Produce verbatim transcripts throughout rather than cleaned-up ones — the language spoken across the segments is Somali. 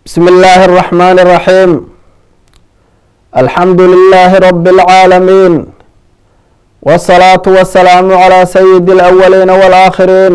بسم الله الرحمن الرحيم. الحمد لله رب العالمين، والصلاة والسلام على سيد الأولين والآخرين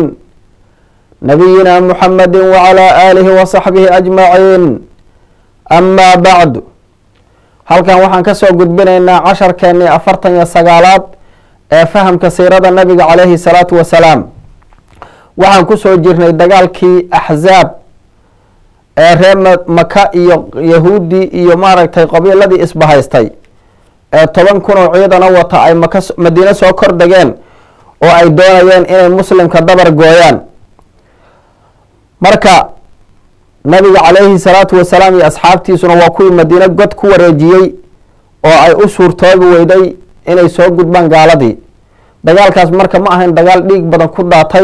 نبينا محمد وعلى آله وصحبه أجمعين. أما بعد، halkan waxaan ka soo gudbinaynaa casharkeennii afartan iyo sagaalaad ee fahamka siirada nabiga calayhi salaatu wasalaam. waxaan ku soo jirnay dagaalkii axzaab ee reer maka iyo yahuudi iyo maaragtay qabiiladii isbahaystay ee toban kun oo ciidana wata ay maka madiine soo kor degeen oo ay doonayeen inay muslimka dabar gooyaan. marka nabiga calayhi salaatu wasalaam iyo asxaabtiisuna waa kuwii madiine god ku wareejiyey oo ay u suurtoobi weyday inay soo gudbaan gaaladii. dagaalkaas marka ma ahayn dagaal dhiig badan ku daatay.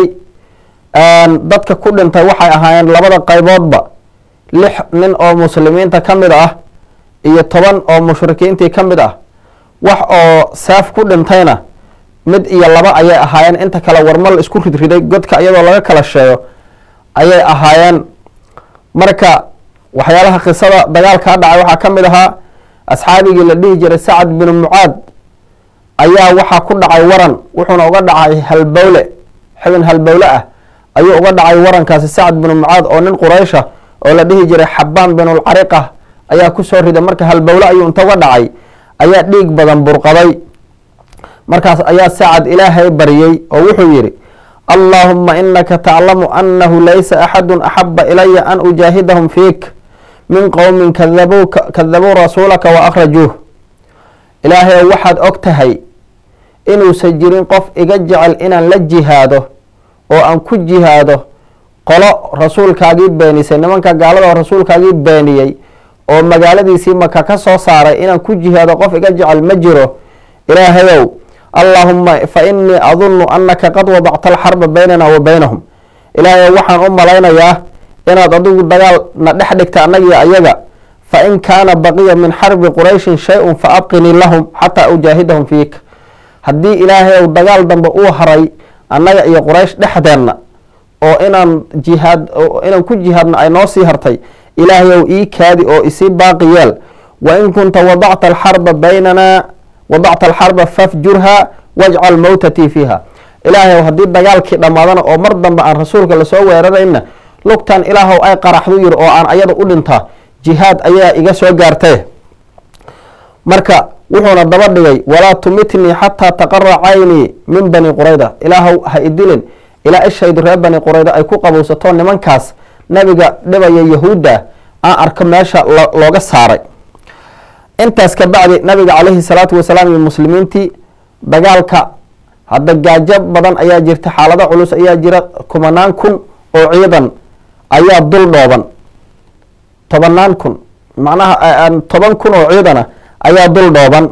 dadka ku dhintay waxay ahaayeen labada qayboodba lix nin oo muslimiinta ka mid ah iyo toban oo mushrikiintii ka mid ah. wax oo saaf ku dhintayna mid iyo laba ayay ahaayeen, inta kale warmal isku ridriday godka iyadoo laga kala sheego ayay ahaayeen. marka waxyaalaha qisada dagaalkaa dhacay waxaa ka mid ahaa asxaabigii la dhihi jiray sacad binu mucaad ayaa waxaa ku dhacay waran, wuxuuna uga dhacay halbowle, xibin halbowle ah ayuu uga dhacay warankaasi sacad binu mucaad oo nin quraysha oo la dhihi jiray xabaan binulcariqa ayaa kusoo riday. marka halbowle ayuu inta uga dhacay ayaa dhiig badan burqaday. markaas ayaa sacad ilaahay baryey oo wuxuu yidhi allaahuma inaka taclamu annahu laysa axadu axaba ilaya an ujaahidahum fiik min qowmin kadabuu rasuulaka wa akhrajuuh. ilaahay ow waxaad og tahay inuusan jirin qof iga jecel inaan la jihaado oo aan ku jihaado qolo rasuulkaagii beenisay, nimanka gaalada oo rasuulkaagii beeniyey oo magaaladiisii maka ka soo saaray inaan ku jihaado qof iga jecel ma jiro. ilaahayow allaahuma fa inii adunnu annaka qad wadacta alxarba baynana wa baynahum. ilaahayow waxaan u malaynayaa inaad adigu dagaal na dhex dhigta annagiyo ayaga. fa in kaana baqiya min xarbi qurayshin shay-un fa abqinii lahum xataa ujaahidahum fiik. haddii ilaahayow dagaal dambe uu haray annaga iyo quraysh dhexdeenna oo inaan jihaad inaan ku jihaadna ay noo sii hartay, ilaahayow ii kaadi oo isii baaqi yeel. wa in kunta wadacta alxarba baynana wadacta alxarba fafjurha wajcal mawtatii fiiha. ilaahayow haddii dagaalkii dhammaadana oo mar dambe aan rasuulka lasoo weerarayna lugtan ilaahow ay qaraxdu yiri oo aan ayada u dhintaa, jihaad ayaa iga soo gaartay. marka wuxuuna daba dhigay walaa tumitnii xataa taqara caynii min bani qurayda. ilaahow ha idilin ilaa ishaydu reer bani qurayda ay ku qabowsato nimankaas nabiga dhibaya yahuudda aan arko meesha looga saaray. intaas ka bacdi nabiga calayhi salaatu wasalaam iyo muslimiintii dagaalka hadda gaajo badan ayaa jirta, xaalado culus ayaa jira, kumanaan kun oo ciidan ayaa dul dhooban, tobanaan kun macnaha toban kun oo ciidana ayaa dul dhooban.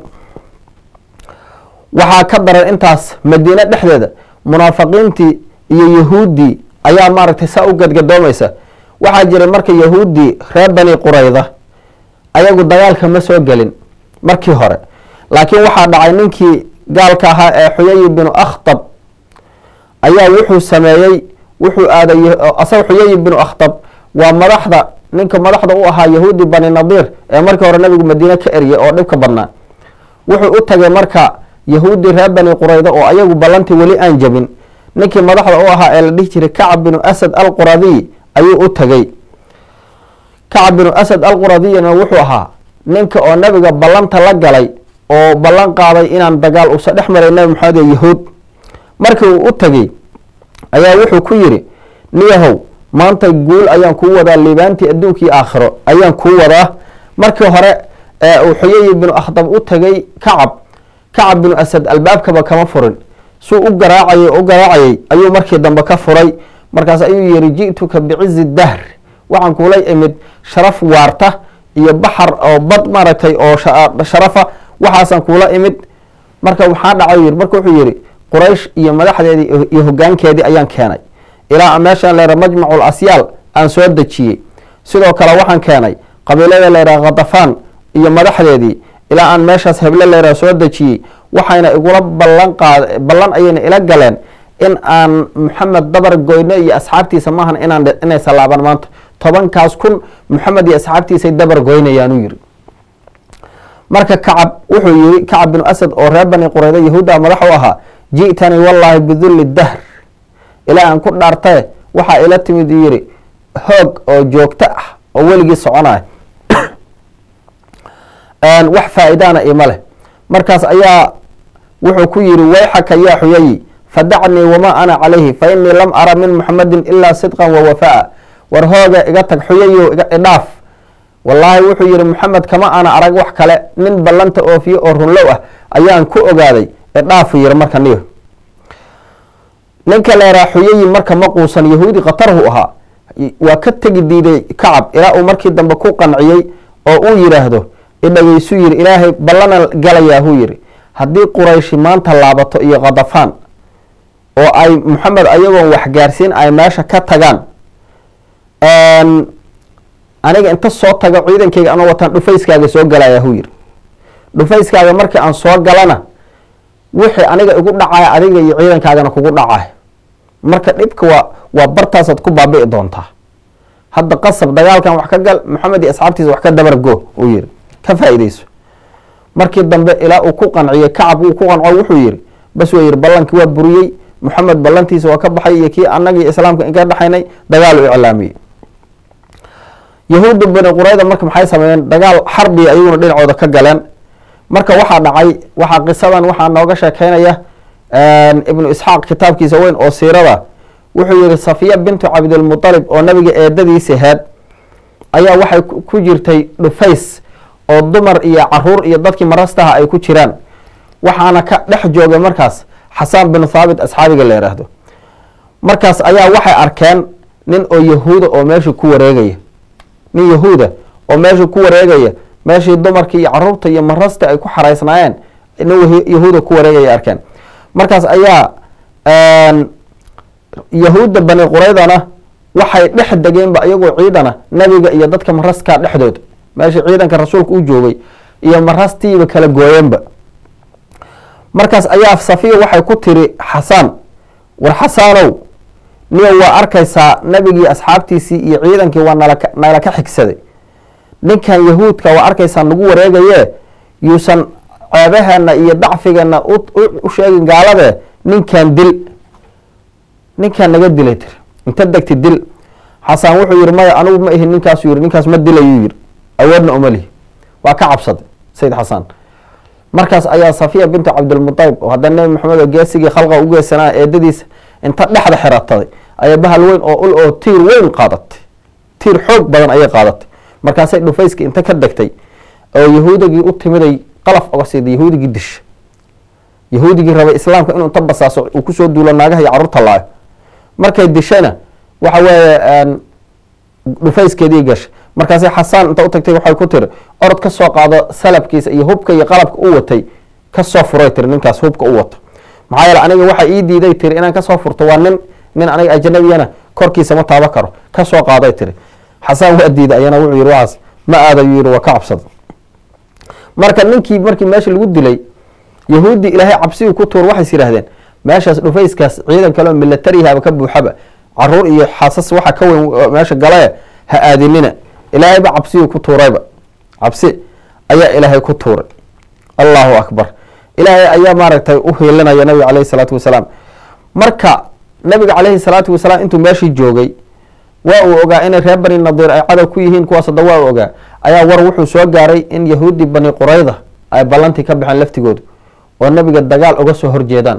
waxaa ka daran intaas madiine dhexdeeda munaafiqiintii iyo yahuuddii ayaa maaragtay saa u gadgadoomaysa. waxaa jiray marka yahuuddii reer bani qurayda ayagu dagaalka ma soo gelin markii hore, laakiin waxaa dhacay ninkii gaalka ahaa ee xuyay binu akhtab ayaa wuxuu sameeyey wuxuu aaday asaga xuyay binu akhtab waa madaxda ninka madaxda u ahaa yahuudi bani nadiir ee markii hore nabigu madiine ka eriyay oo dhibka badnaa. wuxuu u tagay marka yahuudi reer bani qurayda oo ayagu ballantii weli aan jabin. ninkii madaxda u ahaa ee la dhihi jiray kacab binu asad alquradiy ayuu u tagay. kacab binu asad alquradiyna wuxuu ahaa ninka oo nabiga ballanta la galay oo ballan qaaday inaan dagaal usa dhex maray nabi maxamed iyo yahuud. markii uu u tagay ayaa wuxuu ku yidhi niyahow maanta guul ayaan kuu wadaa, liibaantii adduunkii aakhiro ayaan kuu wadaa. markii hore uu xuyay binu akhtab u tagay kacab kacab binu asad albaabkaba kama furin, suu u garaacayay u garaacayay ayuu markii dambe ka furay. markaas ayuu yihi ji'tuka bicizi dahr, waxaan kuula imid sharaf waarta iyo baxar oo bad maaragtay oo sharafa, waxaasaan kuula imid. marka waxaa dhacay yiri marka wuxuu yihi quraysh iyo madaxdeedii iyo hogaankeedii ayaan keenay ilaa meeshaan leera majmacul asyaal aan soo dejiyey. sidoo kale waxaan keenay qabiilada leera khadafaan iyo madaxdeedii ilaa aan meeshaas heble leera soo dejiyey. waxayna igula ballan qaad ballan ayayna ila galeen in aan maxamed dabar goyno iyo asxaabtiisa maahan inaan inay salaaban maanta tobankaas kun maxamed iyo asxaabtiisay dabar goynayaanuu yiri marka kacab wuxuu yiri kacab binu asad oo reer bani qurayda yahuudda madax u ahaa ji'tani wallaahi bidulli dahr ilaa aan ku dhaartae waxaa ila timid yiri hoog oo joogto ah oo weligii soconaya wax faa'iidaana ima leh markaas ayaa wuxuu ku yiri wayxaka yaa xuyayi fadacnii wamaa ana calayhi fa inii lam ara min muxamadin ilaa sidqan wa wafaa war hooga iga tag xuyayo idhaaf wallaahi wuxuu yihi maxamed kama ana arag wax kale nin ballanta oofiye oo runlow ah ayaan ku ogaaday idhaafu yiri marka niyo ninka leeraa xuyayi marka ma quusan yahuudi khatarhu ahaa waa ka tegi diiday kacab ilaa uu markii dambe ku qanciyey oo uu yidhaahdo idhageysu yiri ilaahay ballana galayaahuu yiri haddii qurayshi maanta laabato iyo khadafaan oo ay maxamed ayagoon waxgaarsiin ay meesha ka tagaan aniga inta soo tago ciidankayga anoo wataan dhufayskaaga soo galayaahuu yiri dhufayskaaga markii aan soo galana wixii aniga igu dhacaya adiga iyo ciidankaagana kugu dhacay marka dhibka waa waa bartaasaad ku baabi'i doontaa hadda qasab dagaalkan wax ka gal maxamed iyo asxaabtiisa wax ka dabar go uu yiri ka faa'iidayso markii dambe ilaa uu ku qanciyey kacab uu ku qanco wuxuu yiri bas waa yiri ballankii waa buriyey maxamed ballantiisa waa ka baxay iyo kii annagii islaamka inka dhaxaynay dagaal u iclaamiyey yahuudda bani qurayda marka maxay sameeyeen dagaal xarbi ayaguna dhinacooda ka galeen marka waxaa dhacay waxaa qisadan waxaa nooga sheekeynaya ibnu isxaaq kitaabkiisa weyn oo siirada wuxuu yihi safiya bintu cabdilmutalib oo nabiga eedadiisa heed ayaa waxay ku jirtay dhufays oo dumar iyo caruur iyo dadkii marastaha ay ku jiraan waxaana ka dhex joogay markaas xasaan binu thaabit asxaabiga la yidhaahdo markaas ayaa waxay arkeen nin oo yahuuda oo meesha ku wareegaya nin yahuuda oo meesha ku wareegaya meeshii dumarkii iyo caruurta iyo marasta ay ku xaraysnaayeen nin yahuuda ku wareegaya arkeen markaas ayaa yahuudda bani quraydana waxay dhex degeenba iyagoo ciidana nabiga iyo dadka maraskaa dhexdooda meeshii ciidanka rasuulka u joogay iyo marastiiba kala gooyeenba markaas ayaa safiya waxay ku tiri xasaan war xasaanow niyo waa arkaysaa nabigii asxaabtiisii iyo ciidankii waa nalaka nala ka xigsaday ninkan yahuudka waa arkaysaa nagu wareegaye yuusan ceebaheena iyo dacfigeena u sheegin gaalade ninkan dil ninkaan naga dilay tiri inta degti dil xasaan wuxuu yihi maya anigu ma ihin ninkaasu yiri ninkaas ma dilayuu yiri awoodna uma lihi waa ka cabsaday sayid xasaan markaas ayaa safiya bintu cabdilmutalib oo hadda nebi maxamed oo geesigii khalqa u geesanaa eedadiisa inta dhexda xirataday ayaa bahal weyn oo ul oo tiir weyn qaadatay tiir xoog badan ayay qaadatay markaasay dhufayskii inta ka degtay oo yahuudigii u timiday qalaf oga siiday yahuudigii disha yahuudigii rabay islaamka inuu inta basaaso uu kusoo duulo naagaha iyo carruurta laayo markay dishana waxa weeye dhufayskeedii gashay markaasay xasaan inta u tagtay waxay ku tiri orod ka soo qaado salabkiisa iyo hubka iyo qalabka u watay kasoo furay tiri ninkaas hubka u wato maxaa yeele aniga waxa ii diiday tiri inaan kasoo furto waa nin nin aniga ajanabiyana korkiisa ma taaba karo kasoo qaaday tiri xasaan waa diiday ayana wuxuu yihi waxaas ma aadayu yihi waa ka cabsada marka ninkii markii meesha lagu dilay yahuudi ilaahay cabsigii ku tuur waxays yidhaahdeen meeshaas dhufayskaas ciidan kaleo milatarihaaba ka buuxaba caruur iyo xaasas waxa ka weyn meesha galae ha aadinina ilaahayba cabsigii ku tuurayba cabsi ayaa ilaahay ku tuuray allahu akbar ilaahay ayaa maaragtay u hiilinaya nabiga caleyhi salaatu wasalaam marka nabiga caleyhi salaatu wasalaam intuu meeshii joogay waa uu ogaa inay reer bani nadiir ay cadow ku yihiin kuwaas hadda waa uu ogaa ayaa war wuxuu soo gaaray in yahuudi bani qurayda ay ballantii ka baxeen laftigoodu oo nabiga dagaal uga soo horjeedaan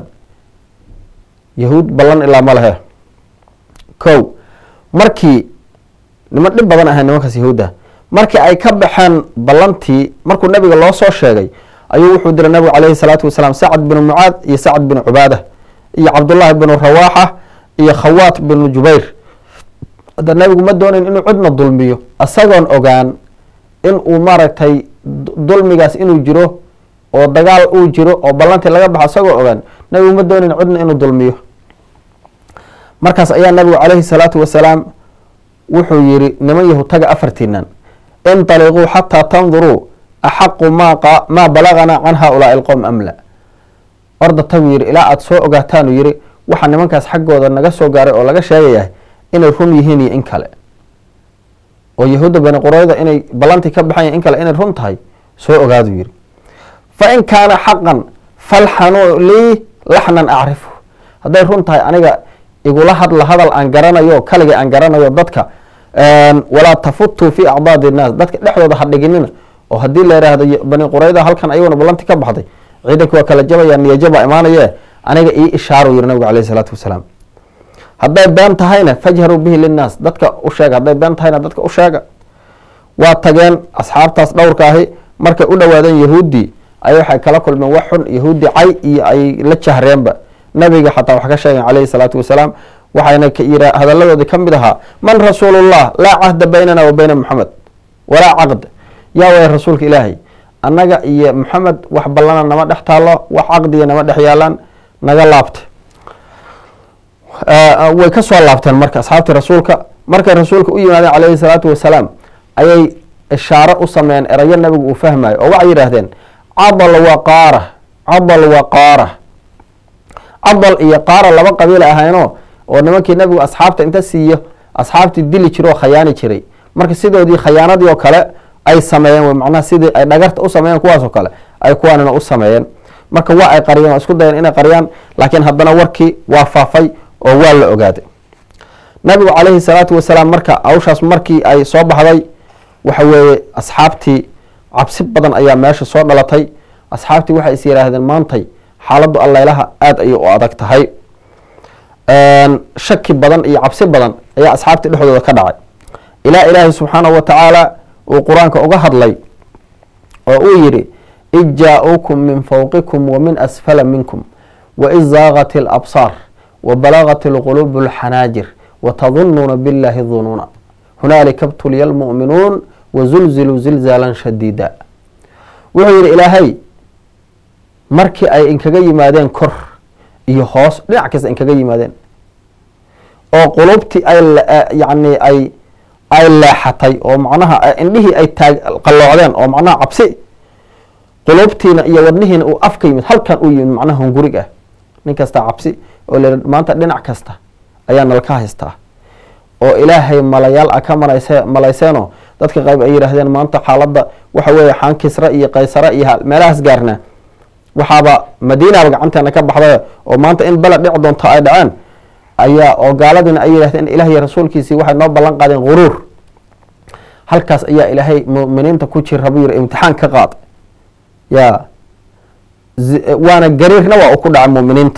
yahuud ballan ilaa ma lehe kow markii niman dhib badan ahay nimankaas yahuudda markii ay ka baxeen ballantii markuu nabiga loo soo sheegay ayuu wuxuu diray nabigu caleyhi salaatu wasalaam sacad binu mucaad iyo sacad binu cubaada iyo cabdullaahi binu rawaaxa iyo khawaat binu jubayr hadda nabigu ma doonayn inuu cidna dulmiyo isagoon ogaan in uu maaragtay dulmigaas inuu jiro oo dagaal uu jiro oo ballantii laga baxo isagoo ogaan nabigu ma doonayn cidna inuu dulmiyo markaas ayaa nabigu caleyhi salaatu wasalaam wuxuu yihi niman yahu taga afartiinan intaliquu xataa tanduruu axaqu maa balagana can haaulaai alqowm amla orda tagu yihi ilaa aada soo ogaataan uu yihi waxa nimankaas xaggooda naga soo gaaray oo laga sheegayahay inay run yihiin iyo in kale oo yahuudda bani qurayda inay ballantii ka baxayan in kale inay run tahay soo ogaadu yidhi fa in kaana xaqan falxanuu lii laxnan acrifu hadday run tahay aniga igula hadla hadal aan garanayo kaligay aan garanayo dadka walaa tafutuu fi acdaadi innaas dadka dhexdooda ha dhiginina oo haddii la yidhaahdo bani qurayda halkan ayaguna ballantii ka baxday ciidanka waa kala jabaya niyajaba imaanaye aniga ii ishaaru yiri nabigu alayh isalaatu wasalaam hadday been tahayna fajharuu bihi linnaas dadka u sheega hadday been tahayna dadka u sheega waa tageen asxaabtaas dhowrka ahi markay u dhowaadeen yahuuddii ay waxay kala kulmeen wax xun yahuudi cay iyo ay la jahreenba nabiga xataa wax ka sheegeen calayhi salaatu wasalaam waxayna yira hadalladoodii ka mid ahaa man rasuulullah laa cahda baynana wa bayna muxamed walaa caqd yaa way rasuulka ilaahay annaga iyo maxamed wax ballana nama dhex taallo wax caqdiya nama dhex yaalaan naga laabta way ka soo laabteen marka asxaabtii rasuulka markay rasuulka u yimaadeen calayhi salaatu wasalaam ayay ishaaro u sameeyeen erayo nabigu uu fahmayo oo waxay yidhaahdeen cadal wa qaara cadal wa qaara cadal iyo qaara laba qabiil ahaynoo oo nimankii nabigu asxaabta inta siiyo asxaabtii dili jiro oo khayaani jiray marka sidoodii khayaanadii oo kale ay sameeyeen macnaha sidii ay dhagarta u sameeyeen kuwaas oo kale ay kuwaanina u sameeyeen marka waa ay qariyeen waa isku dayeen inay qariyaan laakiin haddana warkii waa faafay oo waa la ogaaday nabigu calayhi salaatu wasalaam marka hawshaas markii ay soo baxday waxa weeye asxaabtii cabsi badan ayaa meesha soo dhalatay asxaabtii waxay is yihaahdeen maantay xaaladdu alleylaha aada ayay u adag tahay shaki badan iyo cabsi badan ayaa asxaabtii dhexdooda ka dhacay ilaa ilaahay subxaanahu wa tacaala uu qur-aanka uga hadlay oo uu yidhi id jaa-uukum min fawqikum wa min asfala minkum waid zaaqat alabsaar wa balagat alquluubu alxanaajir watadunuuna biاllahi dunuuna hunaalika btuliya almu'minuun wazulziluu zilzaalan shadiida wuxuu yidhi ilaahay markii ay inkaga yimaadeen kor iyo hoos dhinac kasta inkaga yimaadeen oo qulubtii ay yani ay ay leexatay oo macnaha indhihii ay taag qalloocdeen oo macnaha cabsi qulubtiina iyo wadnihiina uu afka yimid halkan uu yimid macnaha hungurig ah nin kasta cabsi oo le maanta dhinac kasta ayaa nalka haystaa oo ilaahay malayaal a ka malayse malayseenoo dadka qayb ay yidhaahdeen maanta xaaladda waxa weeye xaan kisra iyo qaysara iyo meelahaas gaarnaa waxaaba madiinaba gacanteena ka baxday oo maanta in baled dhici doonto ay dhaceen ayaa oo gaaladiina ay yidhahdeen ilaah iyo rasuulkiisii waxay noo ballan qaadeen guruur halkaas ayaa ilaahay mu'miniinta ku jira buu yiri imtixaan ka qaad ya waana gariirna waa u ku dhacay mu'miniinta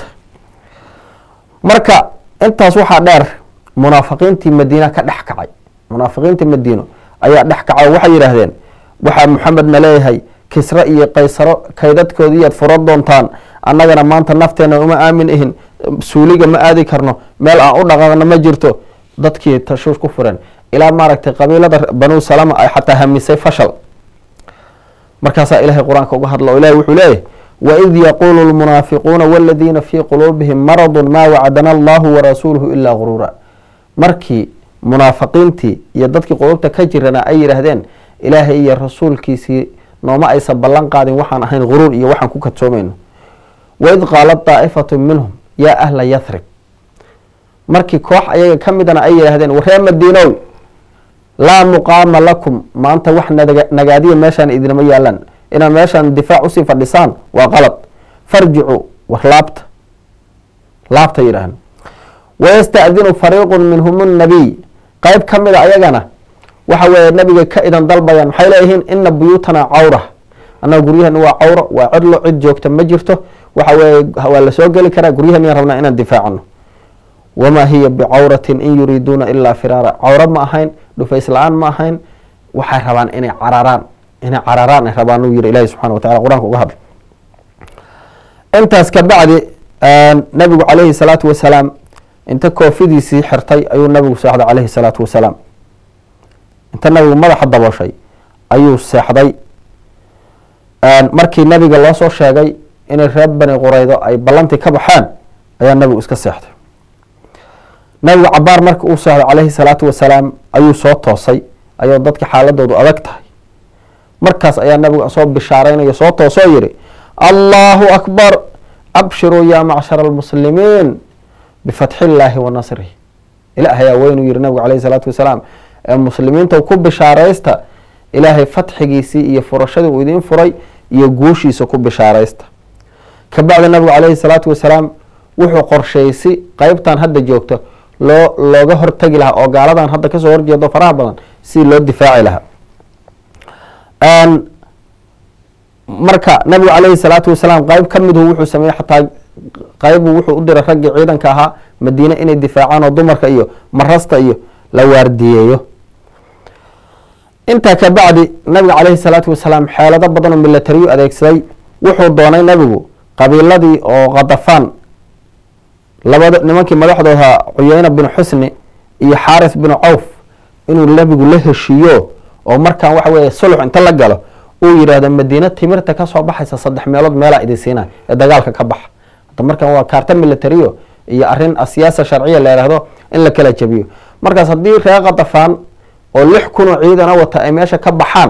marka intaas waxaa dheer munaafiqiintii madiina ka dhex kacay munaafiqiintii madiino ayaa dhex kacay waxay yidhaahdeen waxaa maxamedna leeyahay kisra iyo qaysaro kaydadkoodiiyaad furo doontaan annagana maanta nafteena uma aamin ihin suuliga ma aadi karno meel aan u dhaqaaqno ma jirto dadkii tashuush ku fureen ilaa maaragtay qabiilada banuu salama ay xataa hamisay fashal markaasaa ilaahay qur-aanka uga hadla o ilahi wuxuu leeyahy waid yaquulu lmunaafiquuna waladiina fii quluubihim maradun maa wacdana allahu warasuuluhu ilaa guruura markii munaafiqiintii iyo dadkii qulubta ka jirana ay yidhaahdeen ilaahay iyo rasuulkiisii nooma aysan ballan qaadin waxaan ahayn guruur iyo waxaan ku kadsoomayno waid qaalat daa'ifatu minhum yaa ahla yathrib markii koox ayaga ka midana ay yidhaahdeen waree madiinow laa muqaama lakum maanta wax nagaadiya meeshaan idinama yaalaan inaad meeshaan difaac usii fadhisaan waa qalad farjicuu war laabta laabta yidhaahn wayasta'dinu fariiqun minhum nnabiy qeyb ka mida ayagana waxa weeye nabiga ka idan dalbayaan maxay leeyihiin ina buyuutana cawra annaga guryaheena waa cawra waa cidlo cid joogta ma jirto waxa weeye waa lasoo geli karaa guryaheena rabnaa inaan difaacano wamaa hiya bicawratin in yuriiduuna ilaa firaara cawra ma ahayn dhufays la-aan ma ahayn waxay rabaan inay cararaan inay cararaan ay rabaan uu yiri ilaahi subxana wa tacala qur-aanka uga hadla intaas ka bacdi nabigu calayhi salaatu wasalaam inta koofidiisii xirtay ayuu nabigu seexday calayhi salaatu wasalaam inta nabigu madaxa dabooshay ayuu seexday markii nabiga loo soo sheegay inay reer bani quraydo ay ballantii ka baxeen ayaa nabigu iska seexday nabigu cabaar marka uu seexday calayhi salaatu wasalaam ayuu soo toosay ayuu dadka xaaladoodu adag tahay markaas ayaa nabigu soo bishaaraynaya soo toosoo yidhi allahu akbar abshiruu yaa macshara almuslimiin bifatxi illaahi wa nasrihi ilaahay aa weynuu yihi nabigu calayhi salaatu wasalaam ee muslimiinta ku bishaaraysta ilaahay fatxigiisii iyo furashadii uu idiin furay iyo guushiisa ku bishaaraysta. kabacdi nabigu calayhi salaatu wasalaam wuxuu qorshaysi qeybtan hadda joogto loo looga hortagi lahaa oo gaaladan hadda kasoo horjeedo faraha badan si loo difaaci lahaa. marka nabigu calayhi salaatu wasalaam qeyb ka midu wuxuu sameeyey xataa qeybu wuxuu u diray raggii ciidanka ahaa madiine inay difaacaan oo dumarka iyo marasta iyo la waardiyeeyo. intaa kabacdi nabiga calayhi salaatu wasalaam xeelado badan oo milatariyu adeegsaday. wuxuu doonay nabigu qabiiladii oo Qadafaan labada nimankii madaxdooda Cuyayna bin Xusni iyo Xaaris bin Cawf inuu nabigu la heshiiyo oo markaan waxa weeye sulx inta la galo uu yiraahdo Madiina timirta ka soo baxaysa saddex meelood meela idin siinaa ee dagaalka ka bax. hadda markaan waa kaarta milatariyo iyo arrin siyaasa sharciya la yiraahdo in la kala jabiyo. markaas haddii reer Qadafaan oo lix kun oo ciidan wata ay meesha ka baxaan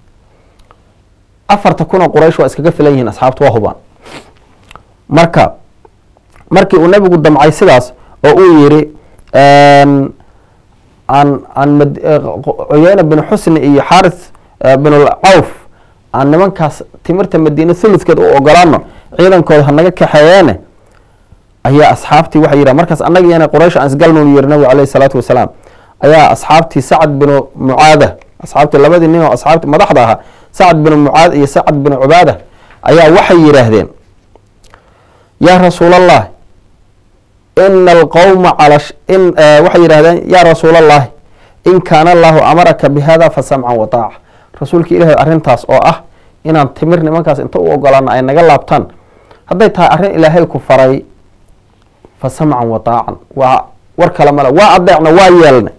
afarta kun oo Quraysh waa iskaga filan yihiin asxaabtu waa hubaan. marka markii uu nabigu damcay sidaas oo uu yiri aan aan Cuyayna bin Xusni iyo Xaaris bin Cawf aan nimankaas timirta Madiina thuluthkeed u ogolaano ciidankooda hanaga kaxeeyeen ayaa asxaabtii waxa yiraahdaa markaas annaga iyana Quraysh aan isgalno yiri nabigu calayhi salaatu wasalaam ayaa asxaabtii Sacad bin Mucaada asxaabtii labadii nin oo asxaabtii madaxda ahaa Sacad bin Mucaad iyo Sacad bin Cubaada ayaa waxay yiraahdeen yaa rasuulallah ina alqawma cala in waxay yidhahdeen yaa rasuulallah in kaana allahu amaraka bihada fasamcan wa taaca. rasuulka ilaahay arrintaas oo ah inaan timir nimankaas inta u ogolaano ay naga laabtaan hadday tahay arrin ilaahay ku faray fasamcan wa taacan waa war kale male waa adeecna waa yeelna.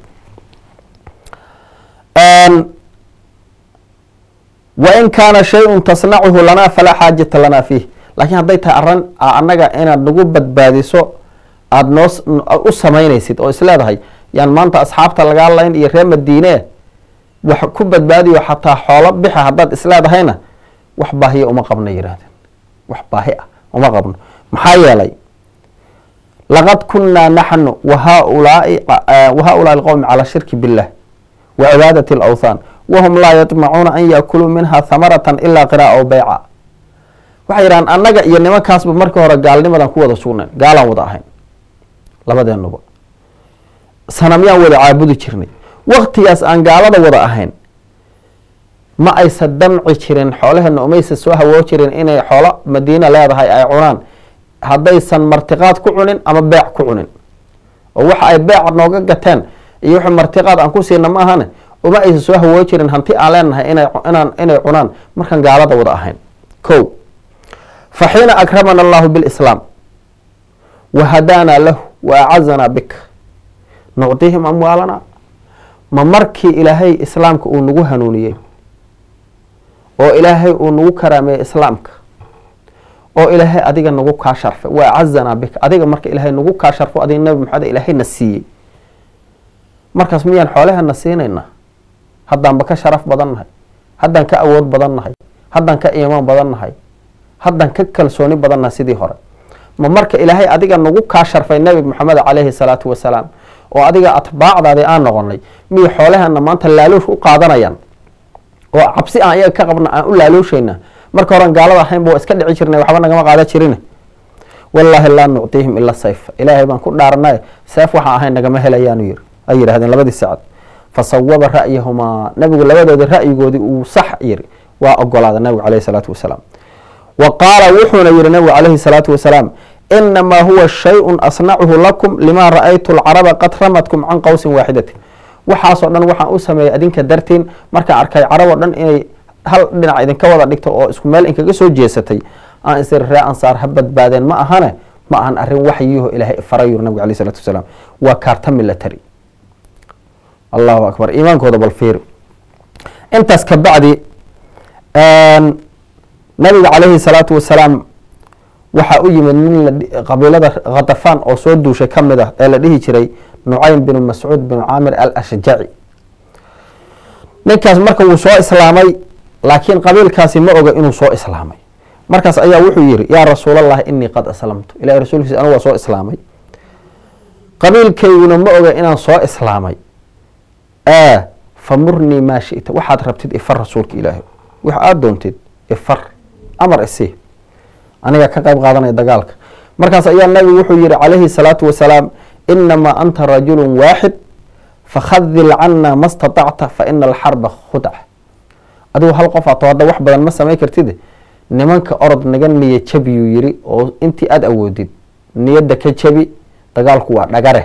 wain kaana shayun tasnacuhu lanaa falaa xaajata lanaa fiih. laakiin hadday tahay arrin annaga inaad nagu badbaadiso aada noo u samaynaysid oo isleedahay yaan maanta asxaabta lagaa layn iyo reer Madiine wax ku badbaadiyo xataa xoolo bixa haddaad isleedahayna wax baahiya uma qabno yiraahdeen wax baahi ah uma qabno. maxaa yeelay laqad kunnaa naxnu wahaulaai wahaulaai alqowmi calaa shirki billah wa cibaadati alawthaan wahum laa yatmacuuna an yaakuluu minha hamaratan ilaa qiraa aw beyca. waxay yidhahaan annaga iyo nimankaasba markii hore gaalnimadan ku wada sugnayn gaalaan wada ahayn labadeenuba sanamyaan wada caabudi jirnay. waktigaas aan gaalada wada ahayn ma aysa damci jirin xoolaheena umaysa soo hawoo jirin inay xoolo Madiina leedahay ay cunaan haddaysan martiqaad ku cunin ama beec ku cunin. oo waxa ay beec nooga gateen iyo wixii martiqaad aan ku siina ma ahane uma aysa soo hawoo jirin hanti aan leenahay inay inaan inay cunaan markaan gaalada wada ahayn. kow faxiina akramana allahu bilislaam wahadaana lahu wa acazanaa bika nucdihim amwaalana. ma markii ilaahay islaamka uu nagu hanuuniyey oo ilaahay uu nagu karaameeyey islaamka oo ilaahay adiga nagu kaa sharfay wa acazanaa bika adiga marka ilaahay nagu kaa sharfo adiga nabi maxamed ilaahay na siiyey markaas miyaan xoolahana siinaynaa haddaanba ka sharaf badan nahay haddaan ka awood badan nahay haddaan ka iimaan badan nahay haddaan ka kalsooni badan nahay sidii hore. ma marka ilaahay adiga nagu kaa sharfay nabi maxamed calayhi salaatu wasalaam oo adiga atbaacdaadii aan noqonay miy xoolahana maanta laaluush u qaadanayaan oo cabsi aan iyaga ka qabna aan u laaluushayna marka horan gaalada ahaynba waa iska dhici jirnay waxba nagama qaada jirin. wallaahi laa nuctiihim ila sayf ilaahay baan ku dhaaranay seef waxaan ahayn nagama helayaanu yiri ay yidhahdeen labadii sacad. fasawaba ra'yahumaa nabigu labadooda ra'yigoodii uu sax yiri waa ogolaaday nabigu calayhi salaatu wasalaam. wa qaala wuxuuna yiri nabigu calayhi salaatu wasalaam inamaa huwa shayun asnacuhu lakum lima ra'aytu alcaraba qad ramadkum can qawsin waaxidatin. waxaasoo dhan waxaan u sameeyay adinka dartiin markaan arkay carab oo dhan inay hal dhinac idinka wada dhigto oo isku meel inkaga soo jeesatay aan isir ree ansaar ha badbaadeen ma ahane ma ahan arrin waxyiho ilaahay faray yiri nabigu calayhi salaatu wasalaam waa kaarta military. allahu akbar iimaankooda bal fiir. intaas ka bacdi nabiga calayhi salaatu wasalaam waxaa u yimid nin qabiilada Qadafaan oo soo duushay ka mid ah ee la dhihi jiray Nucaym bin Mascuud bin Caamir al-Ashjaci. ninkaas marka wuu soo islaamay laakiin qabiilkaasi ma oga inuu soo islaamay. markaas ayaa wuxuu yiri yaa rasuulallah innii qad aslamtu ilaahay rasuulkiisa anigu waa soo islaamay qabiilkayguna ma oga inaan soo islaamay aa famurnii maa shita waxaad rabtid ifar rasuulka ilaahay wax aada doontid ifar amar isi aniga ka qayb qaadanaya dagaalka markaas ayaa nabigu wuxuu yihi calayhi salaatu wasalaam inamaa anta rajulu waaxid fakhadil cana ma statacta fa ina alxarba khudca adigu hal qof ato hadda wax badan ma samay kartid nimanka orod naga niya jabiyuu yiri oo intii aada awoodid niyadda ka jabi dagaalku waa dhagare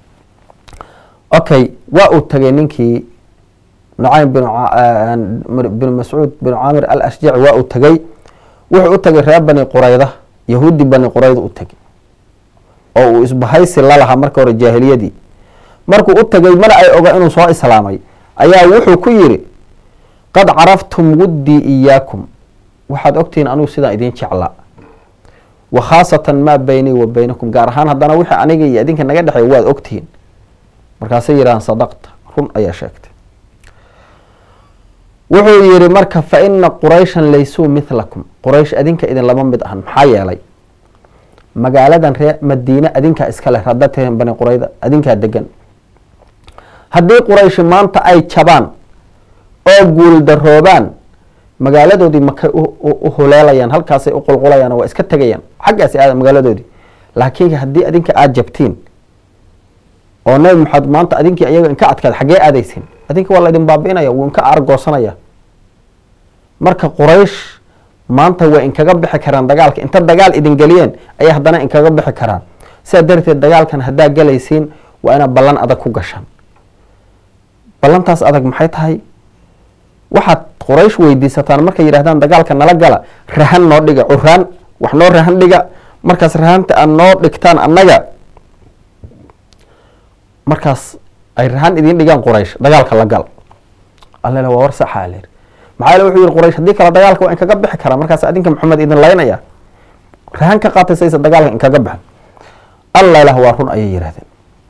okay waa uu tagay ninkii nucaym bin mascuud bin caamir al ashjaci waa uu tagay wuxuu u tagay reer bani qurayda yahuudi bani qurayda u tagay oo uu isbahaysi lalahaa marka hore jaahiliyadii markuu u tagay mana ay oga inuu soo islaamay ayaa wuxuu ku yiri qad caraftum wuddii iyaakum waxaad ogtihiin anugu sidaan idiin jeclaa wa khaasatan maa baynii wa baynakum gaar ahaan haddana wixii aniga iyo idinka naga dhexeey waad ogtihiin markaasay yidhahaan sadaqta run ayaa sheegtay wuxuu yihi marka fa ina qurayshan laysuu mithlakum quraysh adinka idin lama mid ahan maxaa yeelay magaaladan ree madiine adinkaa iska leh haddaad tihiin bani qurayda adinkaa degan haddii qurayshi maanta ay jabaan oo guul daroobaan magaaladoodii makay u huleelayaan halkaasay u qulqulayaan waa iska tegayaan xaggaasi aada magaaladoodii laakiin haddii adinka aada jabtiin oo nabi maxamed maanta adinkii ayaga inka adkaad xaggee aadaysin adinka waa laydin baabi'inaya wuu inka argoosanaya marka quraysh maanta way inkaga bixi karaan dagaalka inta dagaal idin geliyeen ayay haddana inkaga bixi karaan sidaa darteed dagaalkan haddaa galaysiin waa inaad ballan adag ku gashaan ballantaas adag maxay tahay waxaad quraysh weydiisataan markay yidhahdaan dagaalka nala gala rahan noo dhiga curaan wax noo rahan dhiga markaas rahanta aad noo dhigtaan annaga markaas ay rahan idiin dhigaan quraysh dagaalka la gal alla waa war saxa leer maxaa la wuxuu yiri quraysh hadii kala dagaalka waa in kaga bixi kara markaas adinka maxamed idin laynaya rahan ka qaataysa dagaalka in kaga bixin alla ilaah waa run ayay yiraahdeen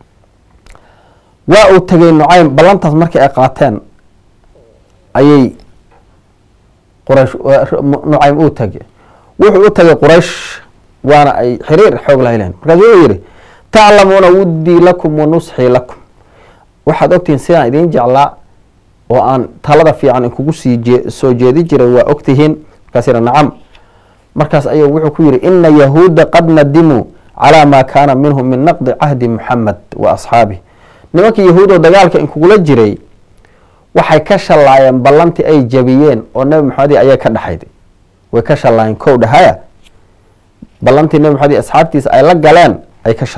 waa uu tagay nucaym ballantaas markii ay qaateen ayay quraysh nucaym uu tagay wuxuu u tagay quraysh waana ay xiriir xoog la heleen markaas wuxuu yiri تعلمون ودي لكم ونصحي لكم waxaad ogtihiin sidaan idiin jeclaa oo aan talada fiican inkugu sii soo jeedi jiray waa ogtihiin markaas yidha nacam markaas ayuu wuxuu ku yidhi ina yahuuda qad nadimuu calaa maa kaana minhum min naqdi cahdi muxamed wa asxaabih nimankii yahuud oo dagaalka inkugula jiray waxay ka shallaayeen ballantii ay jabiyeen oo nebi maxamed ayay ka dhaxayday way ka shallaayeen kow dhahaya ballantii nebi maxamed asxaabtiisa ay la galeen ay ka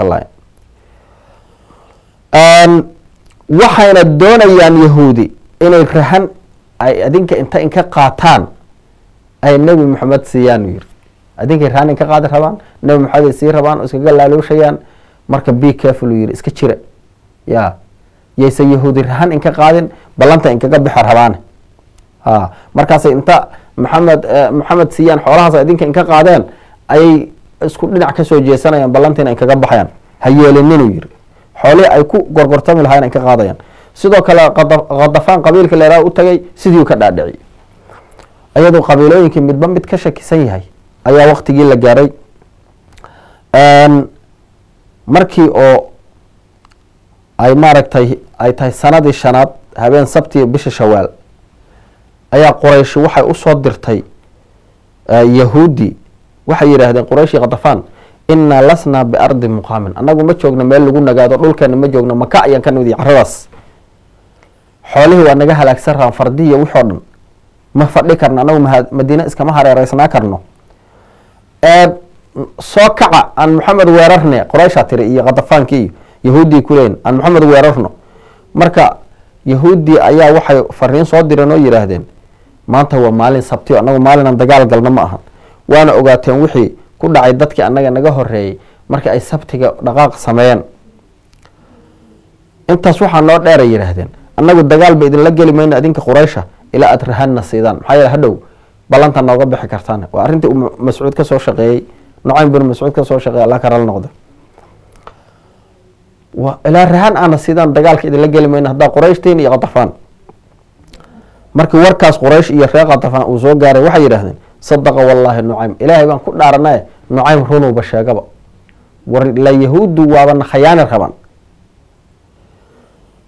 shallaayeen waxayna doonayaan yahuudi inay rahan ay adinka inta inka qaataan ay nebi maxamed siiyaan yiri adinkay rahan inka qaadi rabaan nebi maxamed ay sii rabaan oo iskaga laalooshayaan marka be careful yiri iska jira ya yaysa yahuudi rahan inka qaadin ballanta inkaga bixi rabaan ha markaasay inta maxamed maxamed siiyaan xoolahaas adinka inka qaadeen ayay isku dhinac ka soo jeesanayaan ballantiina in kaga baxayaan ha yeelininu yiri xoolihii ay ku gorgortami lahayn in ka qaadayaan sidoo kale qadafaan qabiilka leeraa u tagay sidii ka dhaadhiciyay ayadoo qabiilooyinkii midba mid ka shakisan yahay ayaa waqtigii la gaaray markii oo ay maaragtay ay tahay sanadii shanaad habeen sabti bisha shawaal ayaa quraysh waxay usoo dirtay yahuudi waxay yidhaahdeen qurayshi qadafaan inaa lasnaa biardi muqaamin annagu ma joogno meel lagu nagaado dhulkeena ma joogno maka ayaan ka nimid caradaas xoolihii waa naga halaagsan rabaan fardiya wixoo dhan ma fadhi karno annagu madiine iskama hareereysnaa karno soo kaca aan maxamed weerarne qurayshaa tiri iyo qadafaankii iyo yahuuddii kuleyn aan maxamed weerarno marka yahuuddii ayaa waxay fariin soo direen oo yidhaahdeen maanta waa maalin sabtiyo annagu maalinaan dagaal galno ma ahan waana ogaateen wixii ku dhacay dadkii annaga naga horeeyey markii ay sabtiga dhaqaaq sameeyeen intaas waxaa noo dheeray yidhaahdeen annagu dagaal ba idinla geli mayno adinka quraysha ilaa aada rahanna siidaan maxaa yeele hadhow ballanta nooga bixi kartaan waa arrintii uu mascuud ka soo shaqeeyey nucaym bin mascuud ka soo shaqeeyey allah ka rali noqdo ilaa rahan aana siidaan dagaalka idinla geli mayno haddaa qurayshtiin iyo qadafaan markii warkaas quraysh iyo reer qadafaan uu soo gaaray waxay yidhaahdeen sadaqa wallaahi nucaym ilaahay baan ku dhaaranaye nucaym runuuba sheegaba war la yahuuddu waabana khayaani raban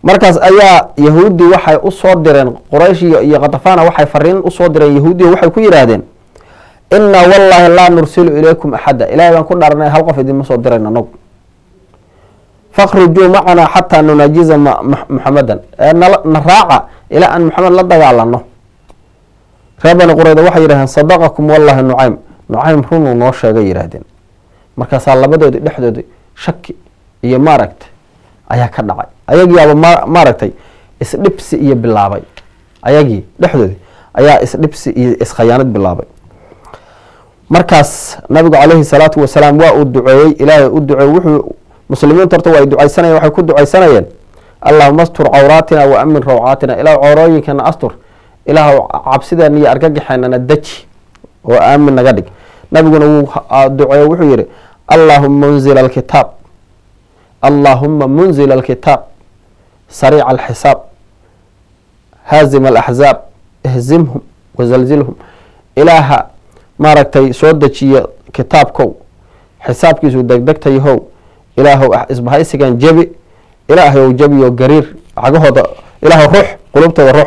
markaas ayaa yahuudi waxay u soo direen quraysh iyo qatafana waxay fariin u soo direen yahuudi waxay ku yiraahdeen inna wallahi la nursilu ilaykum ahada ilaahay baan ku dhaarnay hal qof idin ma soo dirayna nog fakhruju macana hatta nunajiza muhammadan naraaca ila an muhammad la dagaalano reebana qurayda waxay yiraahdeen sadaqakum wallahi nucaym nucaym runu noo sheegay yiraahdeen markaas labadoodi dhexdoodi shaki iyo maaragtay ayaa ka dhacay ayagii aba maaragtay isdhibsi iyo bilaabay ayagii dhexdoodi ayaa isdhibsi iyo iskhayaanad bilaabay markaas nabigu calayhi salaatu wasalaam waa uu duceeyey ilaahay u duceeyey wuxuu muslimiinta horta way ducaysanayeen waxay ku ducaysanayeen allahumma astur cawraatina wa amin rawcaatina ilaahu cawrooyinkana astur ilaahu cabsideena iyo argagaxeena daji oo aamin naga dhig nabiguna wuu duceeyey wuxuu yiri allahumma munzil alkitab allahumma munzil alkitab sariic alxisaab haazim alaxzaab ihzimhum wazalzilhum ilaaha maaragtay soo dejiya kitaabkow xisaabkiisu degdegtayahow ilaahow isbahaysigan jebi ilaahow jebiyo gariir cagahooda ilaahow ruux qulubtooda ruux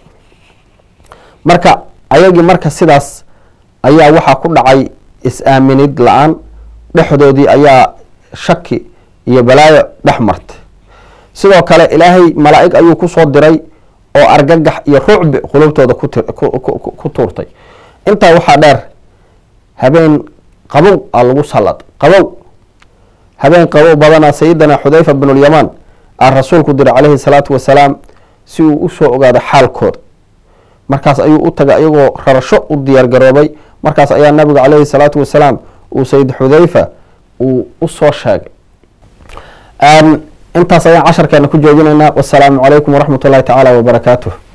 marka ayagii marka sidaas ayaa waxaa ku dhacay is-aaminid la-aan dhexdoodii ayaa shaki iyo balaayo dhex martay sidoo kale ilaahay malaa'ig ayuu ku soo diray oo argagax iyo rucbi qulubtooda ku tuurtay intaa waxaa dheer habeen qabow aa lagu salad qabow habeen qabow badana sayidina xudayfa bn lyamaan aa rasuulku diray calayhi salaatu wasalaam si uu usoo ogaado xaalkooda markaas ayuu u tagay iyagoo rarasho u diyaar garoobay markaas ayaa nabiga calayhi salaatu wasalaam uu sayid xudayfa uu usoo sheegay intaas ayaan casharkeena ku joojinaynaa wasalaamu calaykum waraxmat ullahi tacaala wabarakaatuh